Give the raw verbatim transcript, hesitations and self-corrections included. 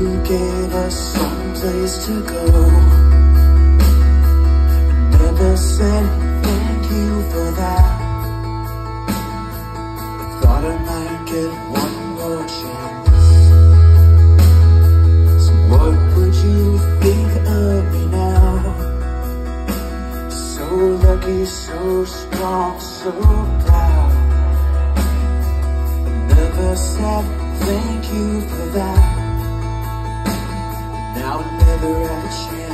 you gave us some place to go. I never said thank you for that. I thought I might get one more chance. So what would you think of me now? So lucky, so strong, so proud. I never said thank you for that. Now I never had a chance.